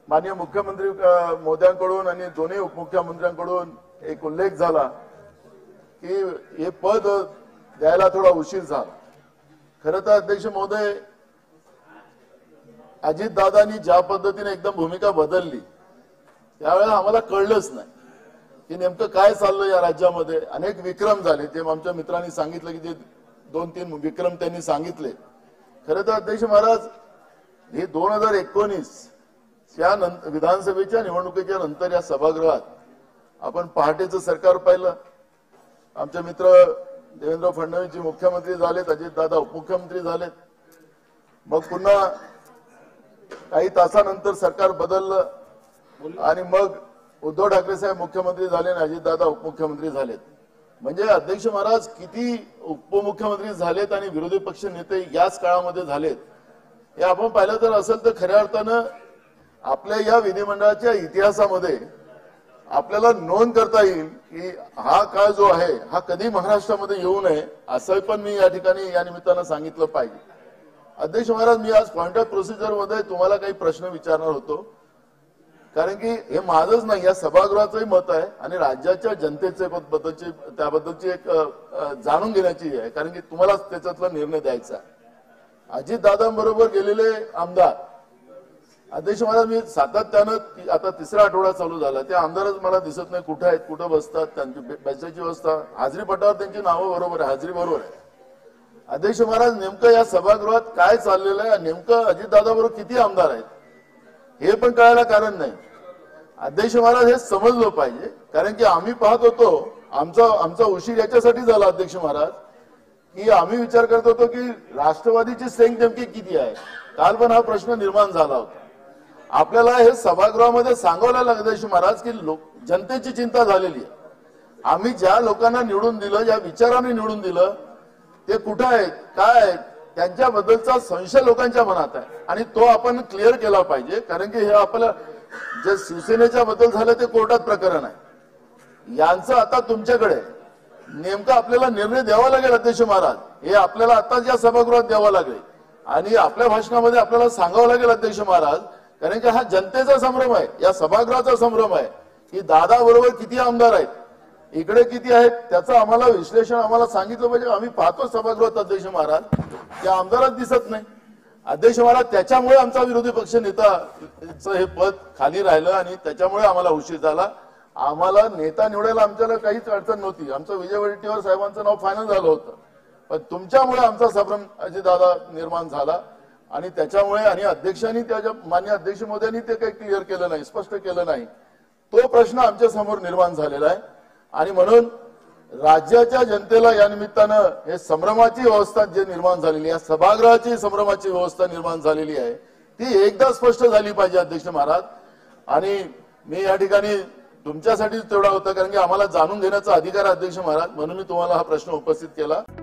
माननीय मुख्यमंत्री मोदयांकडून आणि दोन्ही उपमुख्यमंत्र्यांकडून एक उल्लेख झाला की हे पद द्यायला थोडा उशीर झाला। खरं तर अध्यक्ष महोदय, अजितदादांनी ज्या पद्धतीने एकदम भूमिका बदलली त्यावेळेला आम्हाला कळलंच नाही की नेमकं काय चाललं या राज्यामध्ये। अनेक विक्रम झाले, ते आमच्या मित्रांनी सांगितलं की जे 2-3 विक्रम त्यांनी सांगितले। खरं तर अध्यक्ष महाराज, हे 2019 या विधानसभेच्या निवडणुकीच्या नंतर या सभागृहात आपण पहाटेचं सरकार पाहिलं। आमचे मित्र देवेंद्र फडणवीस जी मुख्यमंत्री झालेत, अजितदादा उपमुख्यमंत्री झालेत, मग पुन्हा काही तासानंतर सरकार बदललं आणि मग उद्धव ठाकरे साहेब मुख्यमंत्री झाले आणि अजितदादा उपमुख्यमंत्री झालेत। म्हणजे अध्यक्ष महाराज, किती उपमुख्यमंत्री झालेत आणि विरोधी पक्ष नेते याच काळामध्ये झालेत हे आपण पाहिलं तर असेल तर खऱ्या अर्थानं आपल्या या विधिमंडळाच्या इतिहासामध्ये आपल्याला नोंद करता येईल की हा काळ जो आहे हा कधी महाराष्ट्रामध्ये येऊ नये, असं पण मी या ठिकाणी या निमित्तानं सांगितलं पाहिजे। अध्यक्ष महाराज, मी आज पॉइंट ऑफ प्रोसिजर मध्ये तुम्हाला काही प्रश्न विचारणार होतो, कारण की हे माझंच नाही, या सभागृहाचंही मत आहे आणि राज्याच्या जनतेचे त्याबद्दलची एक जाणून घेण्याची आहे, कारण की तुम्हालाच त्याच्यातला निर्णय द्यायचा आहे। अजितदादांबरोबर गेलेले आमदार, अध्यक्ष महाराज, मी सातत्यानं आता तिसरा आठवडा चालू झाला, ते आमदारच मला दिसत नाही, कुठे आहेत, कुठं बसतात, त्यांची बसायची व्यवस्था, हाजरी पटावर त्यांची नावं बरोबर आहे, हाजरी बरोबर आहे। अध्यक्ष महाराज, नेमकं या सभागृहात काय चाललेलं आहे, नेमकं अजितदादा बरोबर किती आमदार आहेत हे पण कळायला कारण नाही। अध्यक्ष महाराज, हे समजलं पाहिजे, कारण की आम्ही पाहत होतो, आमचा उशीर याच्यासाठी झाला अध्यक्ष महाराज की आम्ही विचार करत होतो की राष्ट्रवादीची स्ट्रेंथ नेमकी किती आहे। काल पण हा प्रश्न निर्माण झाला होता। आपल्याला हे सभागृहामध्ये सांगावं लागलं अध्यक्ष महाराज की जनतेची चिंता झालेली आहे। आम्ही ज्या लोकांना निवडून दिलं, ज्या विचाराने निवडून दिलं, ते कुठं आहेत, काय आहेत, त्यांच्याबद्दलचा संशय लोकांच्या मनात आहे आणि तो आपण क्लिअर केला पाहिजे, कारण की हे आपल्याला जे शिवसेनेच्या बद्दल झालं ते कोर्टात प्रकरण आहे। यांचं आता तुमच्याकडे नेमका आपल्याला निर्णय द्यावा लागेल अध्यक्ष महाराज, हे आपल्याला आता या सभागृहात द्यावा लागेल आणि आपल्या भाषणामध्ये आपल्याला सांगावं लागेल अध्यक्ष महाराज, कारण की हा जनतेचा संभ्रम आहे, या सभागृहाचा संभ्रम आहे की दादा बरोबर किती आमदार आहेत, इकडे किती आहेत, त्याचं आम्हाला विश्लेषण आम्हाला सांगितलं पाहिजे। आम्ही पाहतो सभागृहात अध्यक्ष महाराज त्या आमदारच दिसत नाही अध्यक्ष महाराज, त्याच्यामुळे आमचा विरोधी पक्ष नेताचं हे पद खाली राहिलं आणि त्याच्यामुळे आम्हाला उशीर झाला। आम्हाला नेता निवडायला आमच्याला काहीच अडचण नव्हती, आमचं विजय वडेट्टीवार साहेबांचं नाव फायनल झालं होतं, पण तुमच्यामुळे आमचा संभ्रम अजितदादा निर्माण झाला आणि त्याच्यामुळे आणि अध्यक्षांनी त्याच्या माननीय अध्यक्ष महोदयांनी ते काही क्लिअर केलं नाही, स्पष्ट केलं नाही, तो प्रश्न आमच्या समोर निर्माण झालेला आहे। आणि म्हणून राज्याच्या जनतेला या निमित्तानं हे संभ्रमाची व्यवस्था जे निर्माण झालेली आहे, सभागृहाची संभ्रमाची व्यवस्था निर्माण झालेली आहे, ती एकदा स्पष्ट झाली पाहिजे अध्यक्ष महाराज। आणि मी या ठिकाणी तुमच्यासाठीच तेवढा होता, कारण की आम्हाला जाणून घेण्याचा अधिकार आहे अध्यक्ष महाराज, म्हणून मी तुम्हाला हा प्रश्न उपस्थित केला।